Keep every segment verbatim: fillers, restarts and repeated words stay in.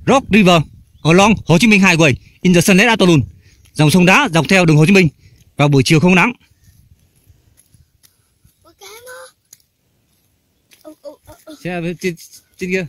Rock River along Ho Chi Minh Highway in the sunlit afternoon. Dòng sông đá dọc theo đường Hồ Chí Minh vào buổi chiều không nắng. Xe trên, trên kia.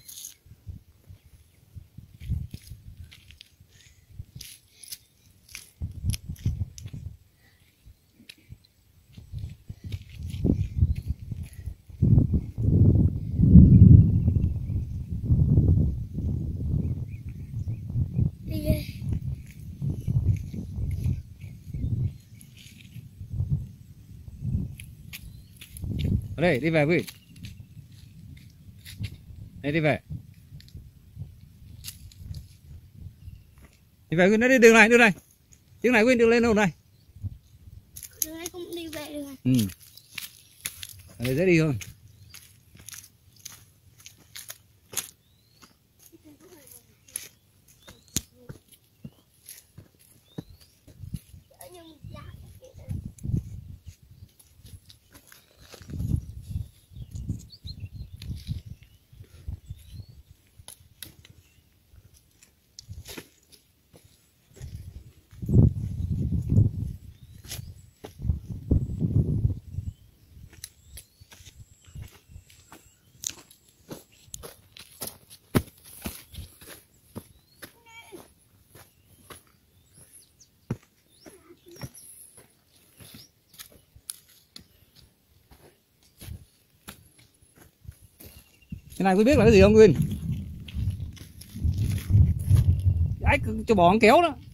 Ở đây, đi về quý vị. Đây, đi về. Đi về quý vị, nó đi đường này, đường này. Đường này quý vị, đường lên đâu này. Đường này cũng đi về đường này. Ừ. Ở đây dễ đi hơn. Cái này quý biết là cái gì không Quyên? Ách cho bò ăn kéo đó.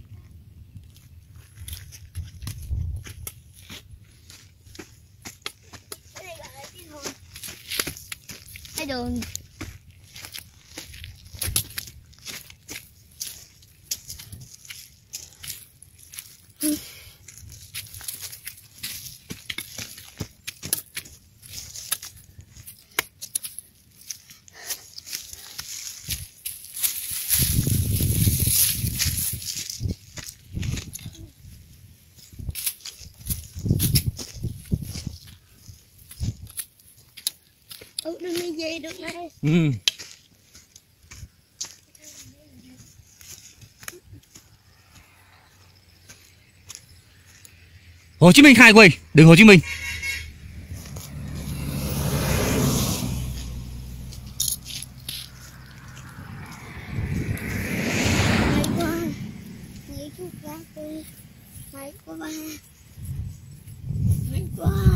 Cái này gọi là cái đường. Cái đường. Ừ, đừng đi về được này. Ừ. Hồ Chí Minh Highway, đường Hồ Chí Minh. Mày Quang, mày chú ra tôi, mày có ba, mày Quang.